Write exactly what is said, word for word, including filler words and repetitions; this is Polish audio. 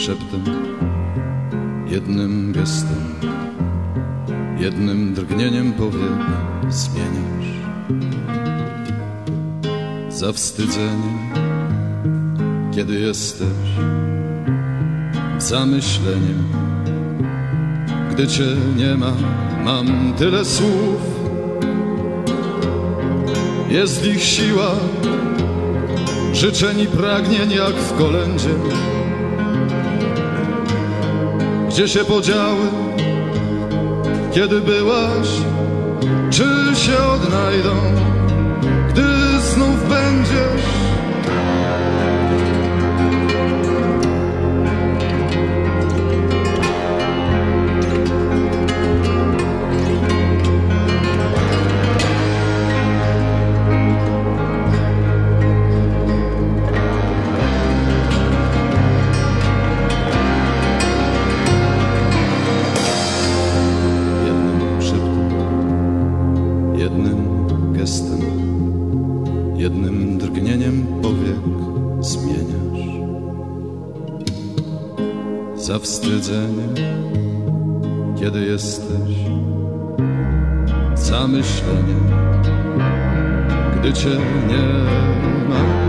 szeptem, jednym gestem, jednym drgnieniem powiek zmieniasz zawstydzenie, kiedy jesteś w zamyśleniu. Gdy cię nie ma, mam tyle słów, jest ich siła, życzeń i pragnień jak w kolędzie. Gdzie się podziały, kiedy byłaś, czy się odnajdą, gdy znów będziesz? Jednym drgnieniem powiek zmieniasz zawstydzenie, kiedy jesteś w zamyśleniu. Gdy cię nie ma,